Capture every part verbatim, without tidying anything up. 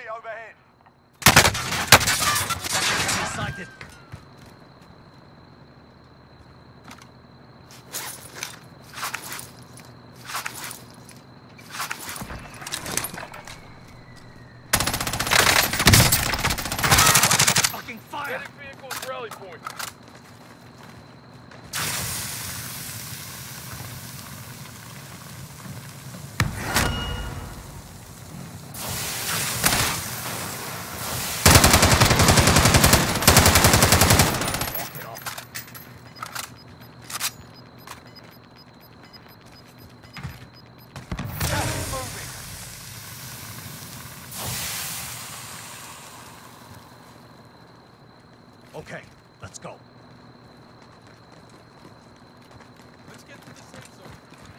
overhead. Enemy sighted. Fucking fire! Heading vehicles rally point. Okay, let's go. Let's get to the safe zone.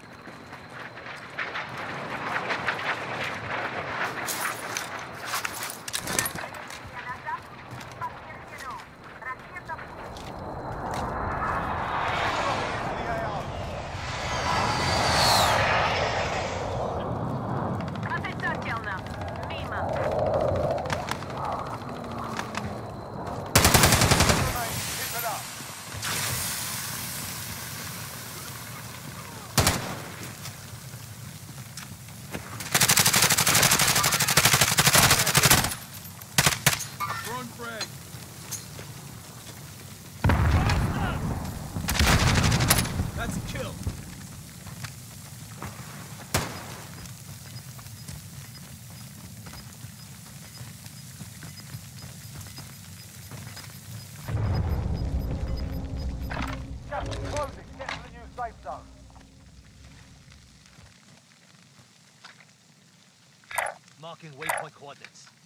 That's a kill. Gas is closing. Get to the new safe zone. Marking waypoint coordinates.